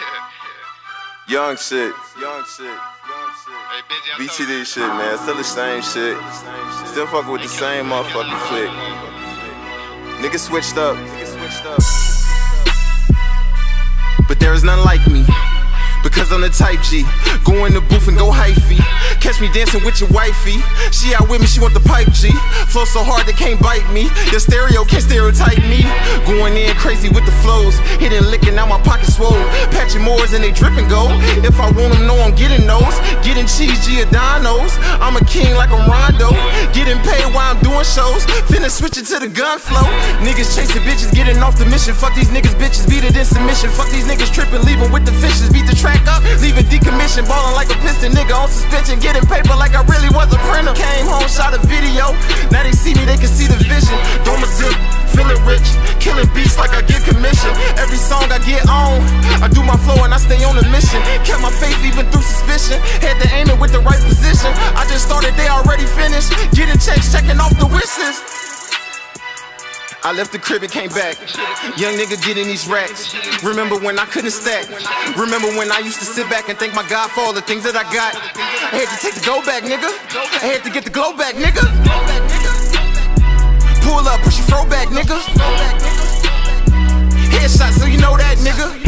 Young shit. BTD shit, man. Still the same shit. Still fucking with the same motherfucking clique. Niggas switched up. But there is none like me, because I'm the type G. Go in the booth and go hyphy. Catch me dancing with your wifey. She out with me, she want the pipe G. Flow so hard they can't bite me. Your stereo can't stereotype me. Going in crazy with the flows. Hitting licking out my pocket swole. Patching Moors and they dripping gold. If I want them, know I'm getting those. Getting cheese Giordano's. I'm a king like I'm Rondo. Getting paid while I'm doing shows. Finna switch it to the gun flow. Niggas chasing bitches, getting off the mission. Fuck these niggas, bitches, beat it in submission. Fuck these niggas tripping, leaving with the fishes. Beat the track up, leaving decommissioned. Ballin' like a piston, nigga on suspension. Getting paper like I really was a printer. Came home, shot a video. Now they see me, they can see the vision. Doma dip, feeling rich. Killing beats like I get commission. Every song I get on, I do my flow and I stay on a mission. Kept my faith even through suspicion. Had to aim it with the right position. I just started, they already finished. Getting checks, checking off the wish list. I left the crib and came back. Young nigga getting these racks. Remember when I couldn't stack. Remember when I used to sit back and thank my God for all the things that I got. I had to take the go back, nigga. I had to get the glow back, nigga. Pull up, push your throw back, nigga. Headshot, so you know that, nigga.